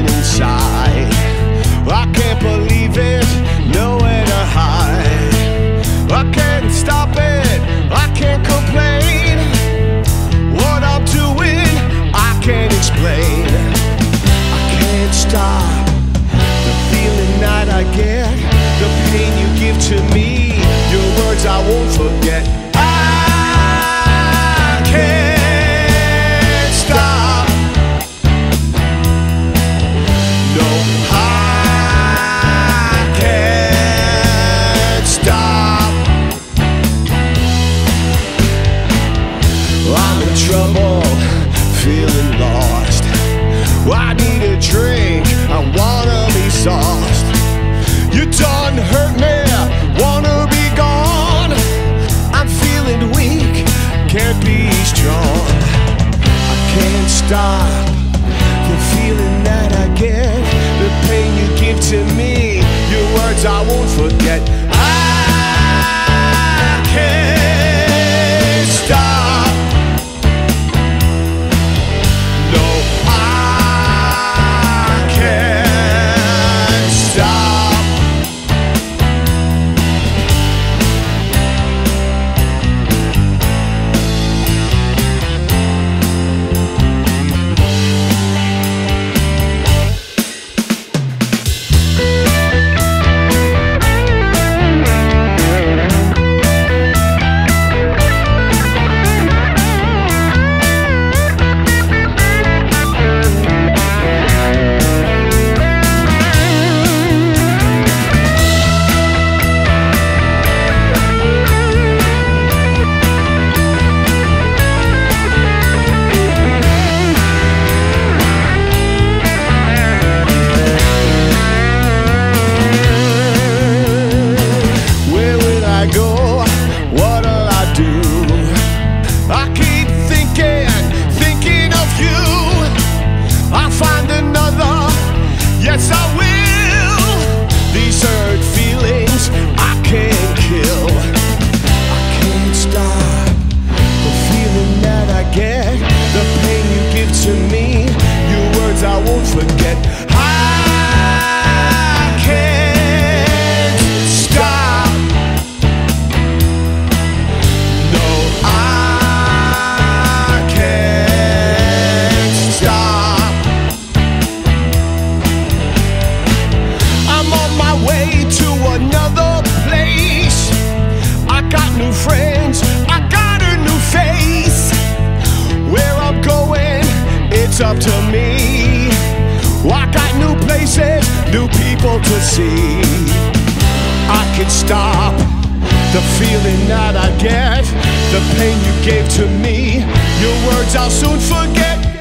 burning inside. I can't believe it, nowhere to hide. I can't stop it, I can't complain. What I'm doing, I can't explain. I can't stop the feeling that I get, the pain you give to me, your words I won't forget. I can't stop. No, I can't stop. I'm in trouble, feeling lost. I need a drink, I wanna be sauced. You done hurt me, wanna be gone. I'm feeling weak, can't be strong. I can't stop the feeling that I get, the pain you give to me, your words I won't forget. I can't stop. No, I can't stop. Yes, I will. These hurt feelings I can't kill. I can't stop the feeling that I get, the pain you give to me, your words I won't forget. I can't stop. No, I can't stop. Way to another place. I got new friends, I got a new face. Where I'm going, it's up to me. I got new places, new people to see. I can stop the feeling that I get, the pain you gave to me, your words I'll soon forget.